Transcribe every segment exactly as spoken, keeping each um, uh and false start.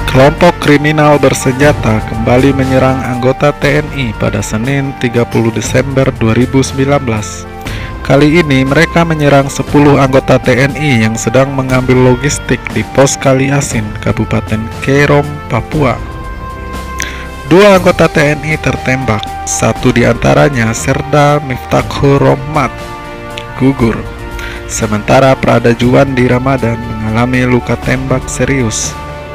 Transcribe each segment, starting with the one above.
Kelompok kriminal bersenjata kembali menyerang anggota T N I pada Senin tiga puluh Desember dua ribu sembilan belas. Kali ini mereka menyerang sepuluh anggota T N I yang sedang mengambil logistik di Pos Kali Asin, Kabupaten Kerom, Papua. Dua anggota T N I tertembak, satu di antaranya Serda Miftakhur Rohmat gugur, sementara Prada Juwandi Ramadan mengalami luka tembak serius.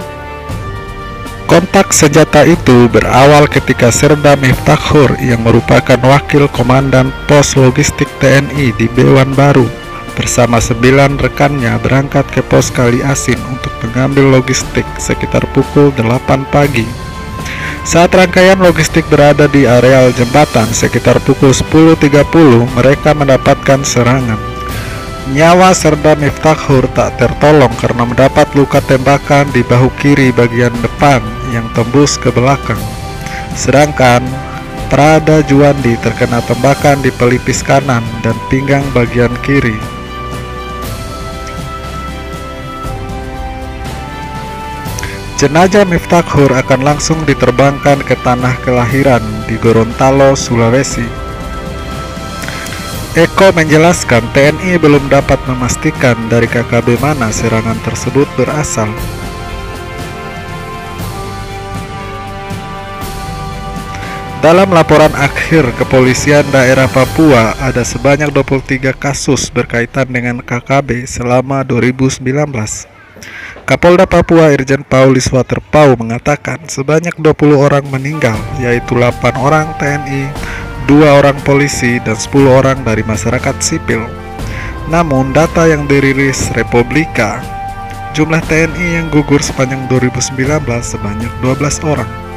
Kontak senjata itu berawal ketika Serda Miftakhur yang merupakan wakil komandan pos logistik T N I di Bewan Baru bersama sembilan rekannya berangkat ke Pos Kali Asin untuk mengambil logistik sekitar pukul delapan pagi. Saat rangkaian logistik berada di areal jembatan sekitar pukul sepuluh tiga puluh, mereka mendapatkan serangan. Nyawa Serda Miftakhur tak tertolong karena mendapat luka tembakan di bahu kiri bagian depan yang tembus ke belakang. Sedangkan Prada Juwandi terkena tembakan di pelipis kanan dan pinggang bagian kiri. Jenazah Miftakhur akan langsung diterbangkan ke tanah kelahiran di Gorontalo, Sulawesi. Eko menjelaskan T N I belum dapat memastikan dari K K B mana serangan tersebut berasal. Dalam laporan akhir Kepolisian Daerah Papua, ada sebanyak dua puluh tiga kasus berkaitan dengan K K B selama dua ribu sembilan belas. Kapolda Papua Irjen Paulis Waterpau mengatakan sebanyak dua puluh orang meninggal, yaitu delapan orang T N I, dua orang polisi, dan sepuluh orang dari masyarakat sipil. Namun data yang dirilis Republika, jumlah T N I yang gugur sepanjang dua ribu sembilan belas sebanyak dua belas orang.